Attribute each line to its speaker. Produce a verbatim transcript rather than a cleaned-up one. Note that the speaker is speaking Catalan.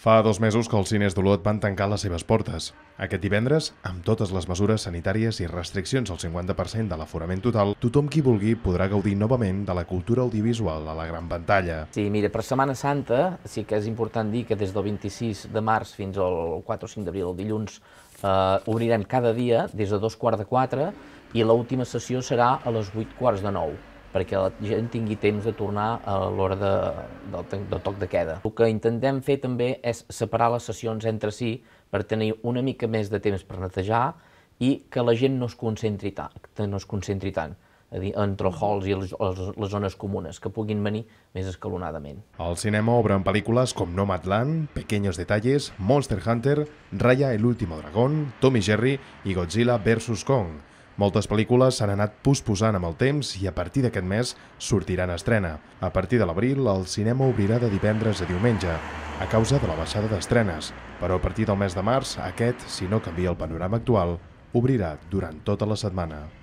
Speaker 1: Fa dos mesos que els cines d'Olot van tancar les seves portes. Aquest divendres, amb totes les mesures sanitàries i restriccions al cinquanta per cent de l'aforament total, tothom qui vulgui podrà gaudir novament de la cultura audiovisual a la gran pantalla.
Speaker 2: Sí, mira, per Setmana Santa sí que és important dir que des del vint-i-sis de març fins al quatre o cinc d'abril, el dilluns, eh, obrirem cada dia des de dos quarts de quatre i l'última sessió serà a les vuit quarts de nou, perquè la gent tingui temps de tornar a l'hora de, del, del toc de queda. El que intentem fer també és separar les sessions entre si per tenir una mica més de temps per netejar i que la gent no es concentri tant, no es concentri tant a dir, entre els halls i les, les zones comunes, que puguin venir més escalonadament.
Speaker 1: Al cinema obren pel·lícules com Nomadland, Pequeños Detalles, Monster Hunter, Raya el último dragón, Tom i Jerry i Godzilla versus Kong. Moltes pel·lícules s'han anat posposant amb el temps i a partir d'aquest mes sortiran a estrena. A partir de l'abril, el cinema obrirà de divendres a diumenge, a causa de la baixada d'estrenes, però a partir del mes de març, aquest, si no canvia el panorama actual, obrirà durant tota la setmana.